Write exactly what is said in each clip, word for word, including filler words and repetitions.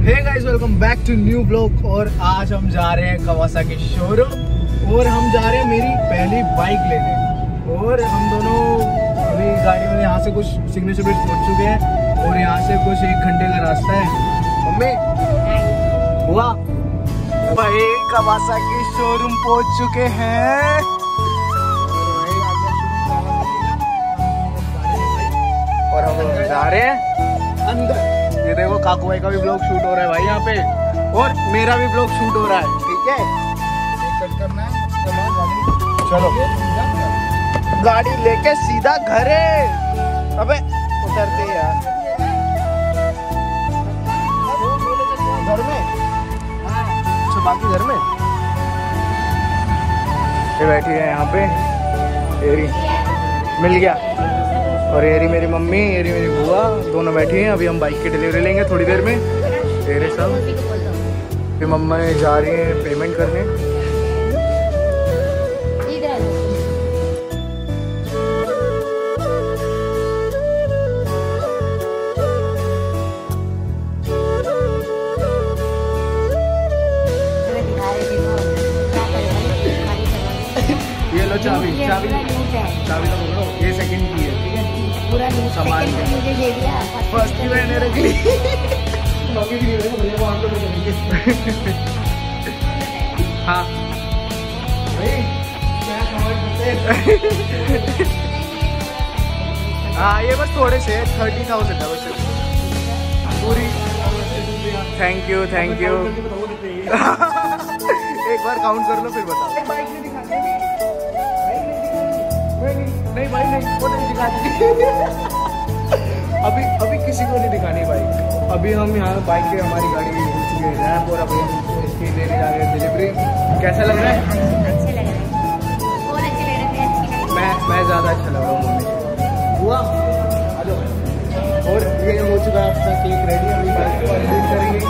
Hey guys, welcome back to new blog. और आज हम जा रहे हैं कावासाकी शोरूम और हम जा रहे हैं मेरी पहली बाइक लेने। और हम दोनों अभी गाड़ी में यहाँ से कुछ सिग्नेचर ब्रिज पहुँच चुके हैं और यहाँ से कुछ एक घंटे का रास्ता है। मम्मी हुआ भाई कावासाकी शोरूम पहुँच चुके हैं और हम जा रहे हैं अंदर। ये देखो काकू भाई का भी ब्लॉग शूट हो रहा है भाई यहाँ पे, और मेरा भी ब्लॉग शूट हो रहा है। ठीक है, कट करना है। चलो गाड़ी लेके सीधा घरे। अबे उतरते यार घर में। अच्छा बाकी घर में ये बैठी है यहाँ पे। एरी मिल गया। और ये रही मेरी मम्मी, ये रही मेरी बुआ, दोनों बैठी हैं। अभी हम बाइक की डिलीवरी लेंगे थोड़ी देर में। तेरे सब फिर मम्मा जा रही हैं पेमेंट करने। ये लो चाबी, चाबी चाबी तो पकड़ो। ये सेकंड की है, ठीक है। पूरा सामान मुझे दे दिया, फर्स्ट की मैंने रख ली। बाकी की नहीं, भैया वहां पे करेंगे। हाँ भाई क्या कमाई करते हैं। हाँ ये बस थोड़े से थर्टी थाउजेंड है बस पूरी। Thank you thank you. एक बार काउंट कर लो फिर बताओ। बाइक नहीं दिखाते नहीं भाई, नहीं वो नहीं दिखानी। अभी अभी किसी को नहीं दिखानी बाइक। अभी हम यहाँ बाइक पे हमारी गाड़ी हो चुकी है रैप और अभी हम इसकी लेने जा रहे हैं डिलीवरी। कैसा लग रहा है? अच्छे लग रहे हैं, बहुत अच्छे लग रहे हैं। मैं मैं ज़्यादा अच्छा लग रहा हूँ मम्मी। हुआ आ जाओ। और ये हो चुका है आपका केक रेडी। अभी बाइक को अनलोड करेंगे।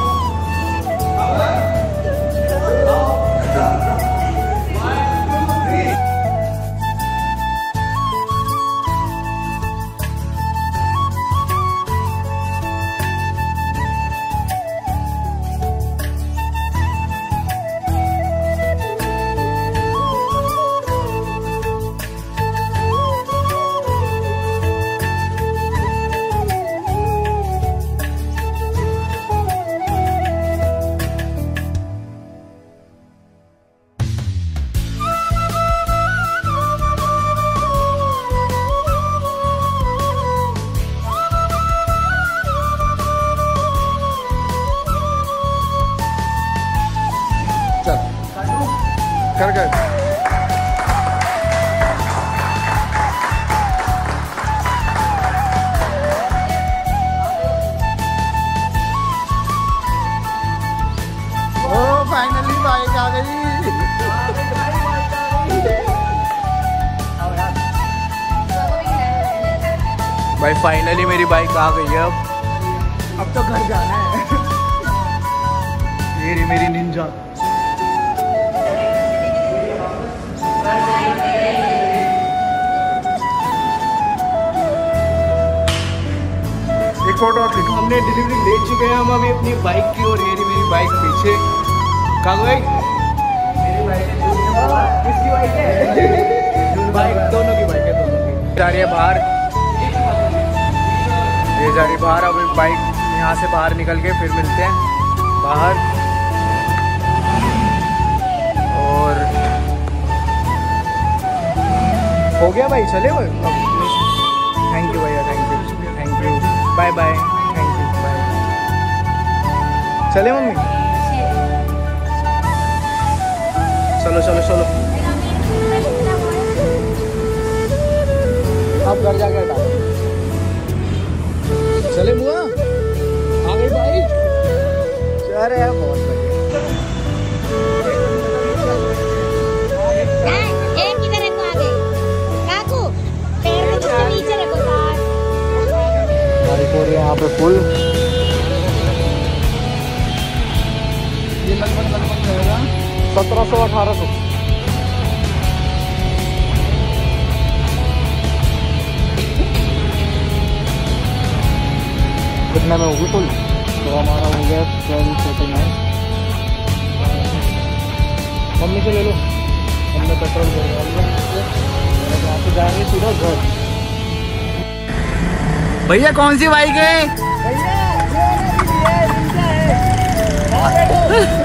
कर कर ओ फाइनली बाइक आ गई। भाई फाइनली मेरी बाइक आ गई है। अब अब तो घर जाना है। ये मेरी निंजा। एक फोटो और हमने डिलीवरी ले चुके हैं हम अभी अपनी बाइक की। और ये मेरी बाइक पीछे। कागो भाई मेरी बाइक है। किसकी बाइक है? बाइक दोनों की बाइक है, दोनों की। जा रही है बाहर, ये जा रही बाहर। अभी बाइक यहाँ से बाहर निकल के फिर मिलते हैं बाहर। और हो गया भाई, चले वो। थैंक यू भैया, thank you thank you. Bye bye, thank you bye. चले मम्मी? चलो चलो चलो। आप घर जाके हटा। चले बुआ, आ गई बाइक। अरे यार बहुत बढ़िया। यहाँ पे फुल ये लगभग लगभग रहेगा सत्रह सौ अठारह सौ। कितने में होगी फुल? तो हमारा हो गया ट्वेल्व फोर्टी नाइन। मम्मी से ले लो, हमने पेट्रोल भरवा लिया। यहाँ से जाएंगे सीधा घर। भैया कौन सी बाइक है? भैया